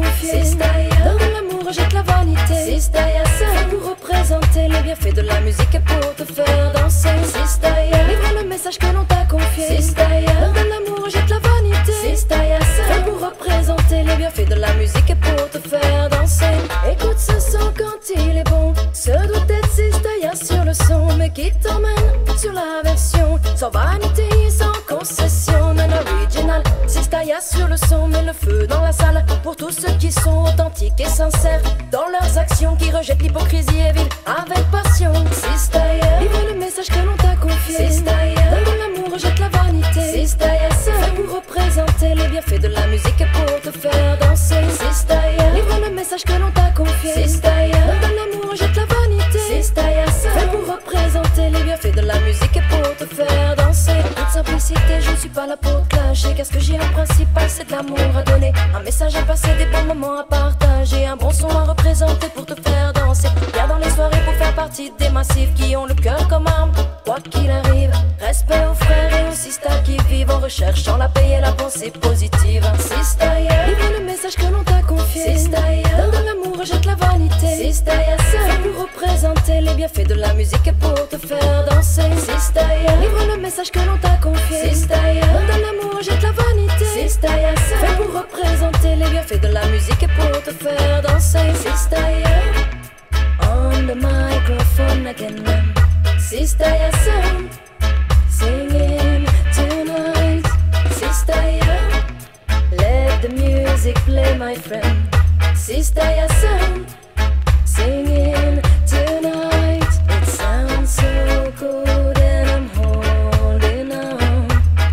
confié. Dans de l'amour, rejette la vanité. Fait pour représenter les bienfaits de la musique et pour te faire danser. Livre le message que l'on t'a confié. Dans de l'amour, rejette la vanité. Fait pour représenter les bienfaits de la musique et pour te faire danser. Écoute ce son quand il est bon. Ce doit être Sistaya sur le son, mais qui t'emmène sur la version sans vanité, sans concession, mais l'original. Sistaya sur le son, met le feu dans la salle pour tous ceux qui sont authentiques et sincères dans leurs actions, qui rejettent l'hypocrisie et vivent avec passion. Sistaya, livre le message que l'on t'a confié. Donne de l'amour, rejette la vanité. Fait pour représenter les bienfaits de la musique et pour te faire danser. Livre le message que l'on t'a confié. Donne de l'amour, rejette la vanité. Fait pour représenter les bienfaits de la musique et pour te faire danser. En toute simplicité, je ne suis pas là pour te clasher, car ce que j'ai en principal, c'est de l'amour à donner, un message à passer, des bons moments à partager, un bon son à représenter pour te faire danser. Viens dans les soirées pour faire partie des massifs qui ont le cœur comme arme, quoi qu'il arrive. Respect aux frères et aux sisters qui vivent en recherchant la paix et la pensée positive. Sistaya, livre le message que l'on t'a confié. Donne de l'amour, rejette la vanité. Fait pour représenter les bienfaits de la musique et pour te faire danser. Livre le message que l'on t'a confié. Donne de l'amour, rejette la vanité. Fait pour représenter les bienfaits de la musique et pour te faire danser. Sistaya, on the microphone again. Sistaya sound, singing tonight. Sistaya, let the music play, my friend. Sistaya sound, singing tonight. It sounds so good and I'm holding on.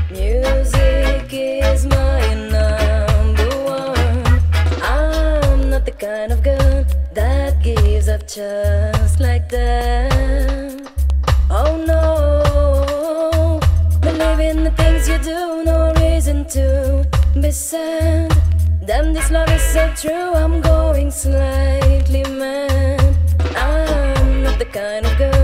Music is my number one. I'm not the kind of girl that gives up just like that. Oh no, believe in the things you do, no reason to be sad. Damn, this love is so true, I'm going slightly mad. I'm not the kind of girl